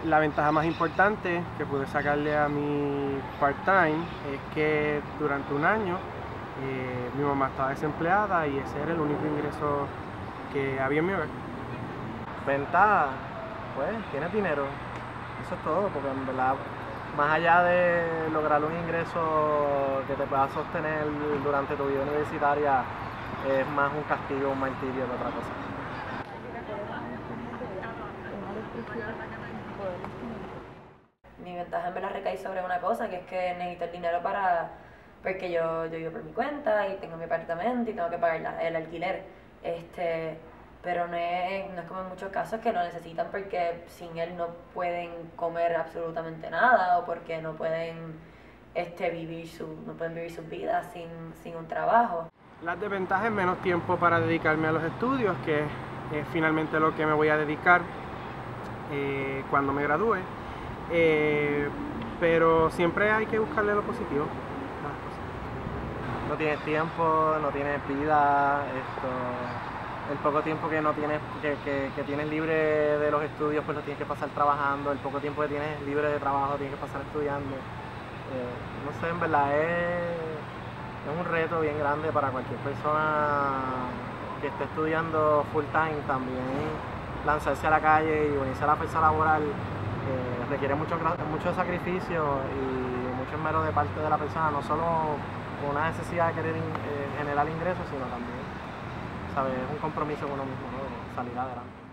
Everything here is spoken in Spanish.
La ventaja más importante que pude sacarle a mi part-time es que durante un año mi mamá estaba desempleada y ese era el único ingreso que había en mi hogar. Ventaja, pues tienes dinero, eso es todo, porque en verdad, más allá de lograr un ingreso que te pueda sostener durante tu vida universitaria, es más un castigo, un martirio que otra cosa. Mi ventaja me la recae sobre una cosa, que es que necesito el dinero porque yo vivo por mi cuenta y tengo mi apartamento y tengo que pagar el alquiler. Pero no es como en muchos casos que lo necesitan porque sin él no pueden comer absolutamente nada o porque no pueden, no pueden vivir sus vidas sin un trabajo. Las desventajas es menos tiempo para dedicarme a los estudios, que es finalmente lo que me voy a dedicar cuando me gradúe. Pero siempre hay que buscarle lo positivo a las cosas. No tienes tiempo, no tienes vida, el poco tiempo que no tienes, que tienes libre de los estudios, pues lo tienes que pasar trabajando, el poco tiempo que tienes libre de trabajo tienes que pasar estudiando. No sé, en verdad es un reto bien grande para cualquier persona que esté estudiando full time. También lanzarse a la calle y unirse a la fuerza laboral requiere mucho sacrificio y mucho esmero de parte de la persona, no solo una necesidad de querer generar ingresos, sino también, ¿sabes? Es un compromiso con uno mismo, ¿no? Salir adelante.